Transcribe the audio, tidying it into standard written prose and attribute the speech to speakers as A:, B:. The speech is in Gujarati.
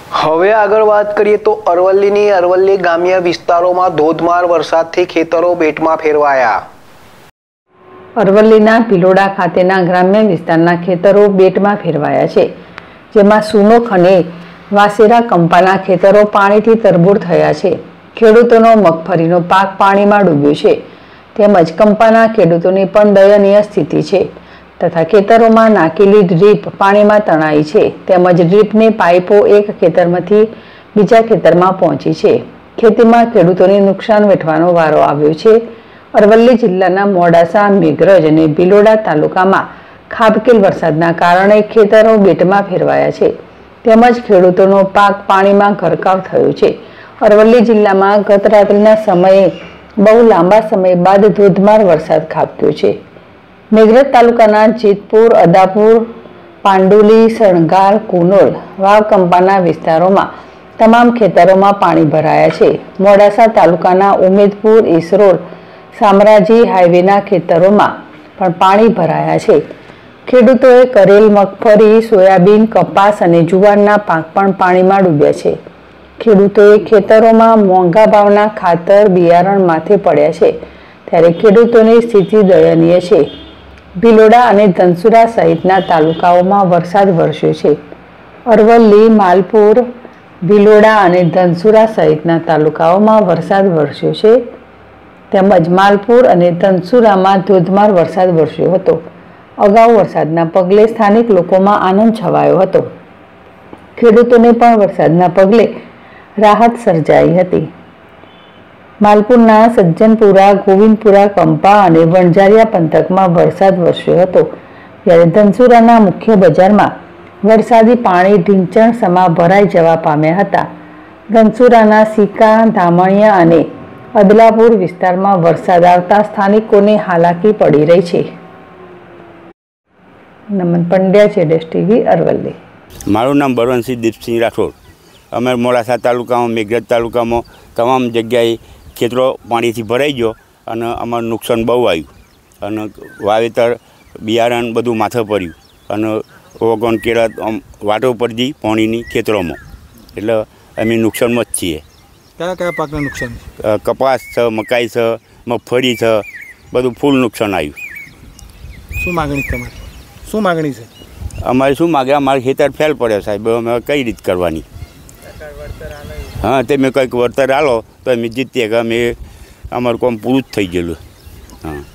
A: હવે આગળ વાત કરીએ તો અરવલ્લીની અરવલ્લી ગ્રામ્ય વિસ્તારોમાં ધોધમાર વરસાદથી ખેતરો બેટમાં ફેરવાયા।
B: અરવલ્લીના ભિલોડા ખાતેના ગ્રામ્ય વિસ્તારના ખેતરો બેટમાં ફેરવાયા છે, જેમાં સુનોખ અને વાસેરા કંપાના ખેતરો પાણીથી તરબોળ થયા છે। ખેડૂતોનો મગફળીનો પાક પાણીમાં ડૂબ્યો છે, તેમજ કંપાના ખેડૂતોની પણ દયનીય સ્થિતિ છે તથા ખેતરોમાં નાખેલી ડ્રીપ પાણીમાં તણાઈ છે, તેમજ ડ્રીપની પાઇપો એક ખેતરમાંથી બીજા ખેતરમાં પહોંચી છે। ખેતીમાં ખેડૂતોને નુકસાન વેઠવાનો વારો આવ્યો છે। અરવલ્લી જિલ્લાના મોડાસા, મેઘરજ અને ભિલોડા તાલુકામાં ખાબકેલ વરસાદના કારણે ખેતરો બેટમાં ફેરવાયા છે, તેમજ ખેડૂતોનો પાક પાણીમાં ગરકાવ થયો છે। અરવલ્લી જિલ્લામાં ગત રાત્રિના સમયે બહુ લાંબા સમય બાદ ધોધમાર વરસાદ ખાબક્યો છે। મેઘરજ તાલુકાના જેતપુર, અદાપુર, પાંડુલી, સણગાર, કુનોલ, વાવ કંપાના વિસ્તારોમાં તમામ ખેતરોમાં પાણી ભરાયા છે। મોડાસા તાલુકાના ઉમેદપુર, ઈસરોલ, શામરાજી હાઈવેના ખેતરોમાં પણ પાણી ભરાયા છે। ખેડૂતોએ કરેલ મગફળી, સોયાબીન, કપાસ અને જુવારના પાક પણ પાણીમાં ડૂબ્યા છે। ખેડૂતોએ ખેતરોમાં મોંઘા ભાવના ખાતર, બિયારણ માથે પડ્યા છે, ત્યારે ખેડૂતોની સ્થિતિ દયનીય છે। ભિલોડા અને ધનસુરા સહિતના તાલુકાઓમાં વરસાદ વરસ્યો છે। અરવલ્લી, માલપુર, ભિલોડા અને ધનસુરા સહિતના તાલુકાઓમાં વરસાદ વરસ્યો છે, તેમજ માલપુર અને ધનસુરામાં ધોધમાર વરસાદ વરસ્યો હતો। અગાઉ વરસાદના પગલે સ્થાનિક લોકોમાં આનંદ છવાયો હતો। ખેડૂતોને પણ વરસાદના પગલે રાહત સર્જાઈ હતી। માલપુરના સજ્જનપુરા, ગોવિંદપુરા, કંપા અને વણઝારિયા પંથકમાં વરસાદ વરસ્યો હતો, જ્યારે ધનસુરાના મુખ્ય બજારમાં વરસાદી પાણી ઢીંચણ સમા ભરાઈ જવા પામ્યા હતા। ધનસુરાના સિકા, ધામણિયા અને અદલાપુર વિસ્તારમાં વરસાદ આવતા સ્થાનિકોને હાલાકી પડી રહી છે। નમન પંડ્યા, જેડેશ ટીવી, અરવલ્લી।
C: મારું નામ બળવંતસિંહ દીપસિંહ રાઠોડ। અમે મોડાસા તાલુકામાં, મેઘરજ તાલુકામાં તમામ જગ્યાએ ખેતરો પાણીથી ભરાઈ ગયો અને અમારું નુકસાન બહુ આવ્યું અને વાવેતર, બિયારણ બધું માથે પડ્યું અને ઓગણ કેળા વાટો પડતી પાણીની ખેતરોમાં, એટલે અમે નુકસાનમાં જ છીએ।
D: કયા કયા પાકનું નુકસાન?
C: કપાસ છે, મકાઈ છે, મગફળી છે, બધું ફૂલ નુકસાન આવ્યું।
D: શું માગણી તમારી? શું માગણી છે
C: અમારે? શું માગે? અમારે ખેતર ફેલ પડ્યો સાહેબ, અમે કઈ રીત કરવાની? હા, તમે કંઈક વળતર આલો તો અમે જીતીએ કે અમે અમારું કામ પૂરું જ થઈ ગયેલું। હા।